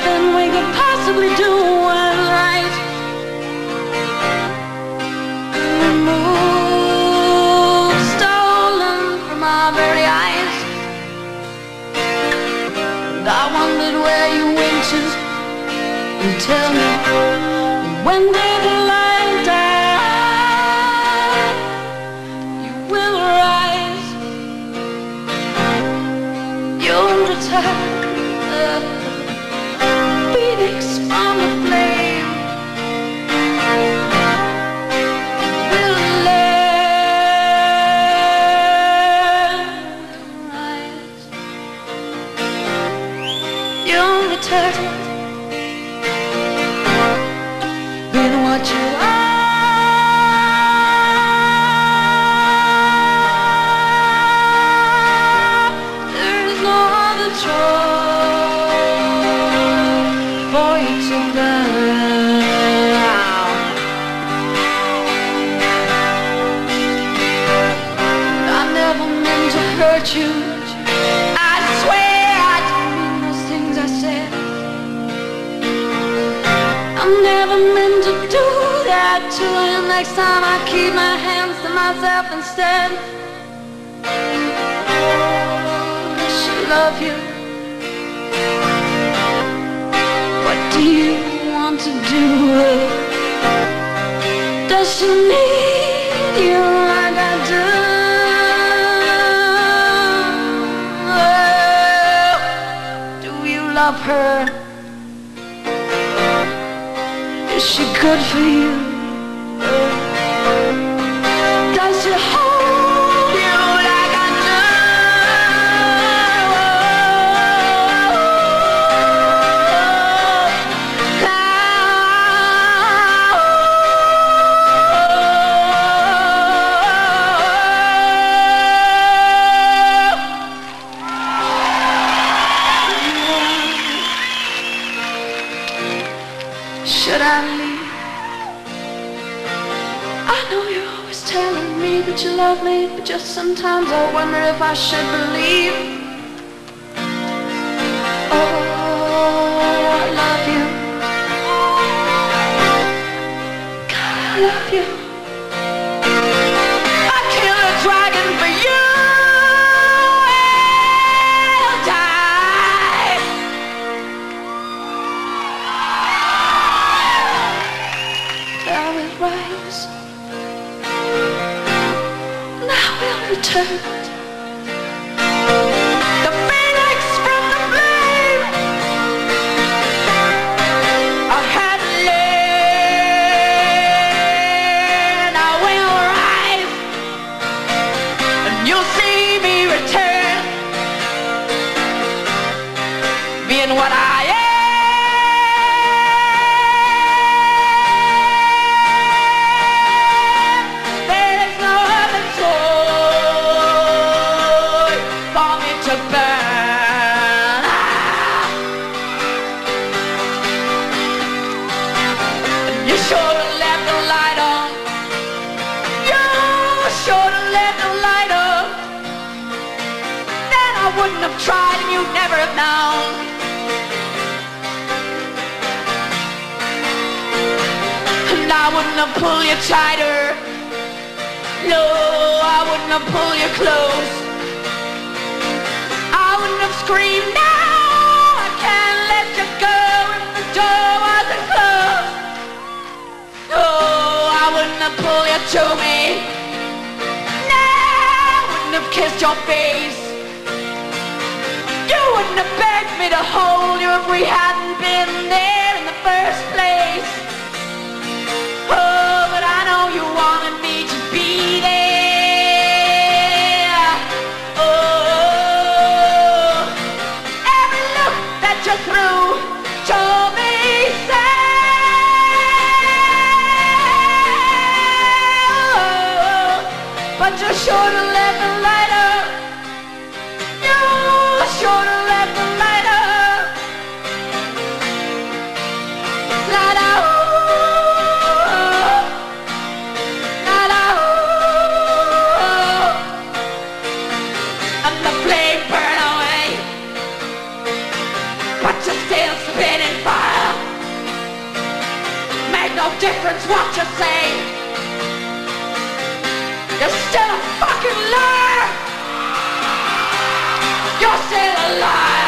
nothing we could possibly do was right. We moved, stolen from our very eyes. And I wondered where you went to. And tell me, when did the light die? You will rise. You'll return. Phoenix from the flame will rise. You'll return. Been what you are. There is no other choice for you to burn. I never meant to hurt you. I swear I didn't mean those things I said. I never meant to do that to you. Next time I keep my hands to myself instead. Does she love you? What do you want to do? Does she need you like I do? Do you love her? Is she good for you? Does she hold you like I do? Should I leave? I know you're always telling me that you love me, but just sometimes I wonder if I should believe. Oh, I love you. God, I love you. I'd kill a dragon for you. I'll die. Thou will rise. Now we'll return. The phoenix from the flame. I had land. I will rise, and you'll see me return, being what I am. There is no other choice for me to burn. And you should have left the light on. You should have left the light on. Then I wouldn't have tried, and you'd never have known. And I wouldn't have pulled you tighter. No, I wouldn't have pulled you close. I wouldn't have screamed, no, I can't let you go, if the door wasn't closed. No, I wouldn't have pulled you to me. No, I wouldn't have kissed your face. You wouldn't have begged me to hold you if we hadn't been there in the first place. Oh, but I know you wanted me to be there. Oh, every look that you threw told me so. But you should have left the light up. You should have left the light up. Light out. difference what you say. You're still a fucking liar. You're still alive.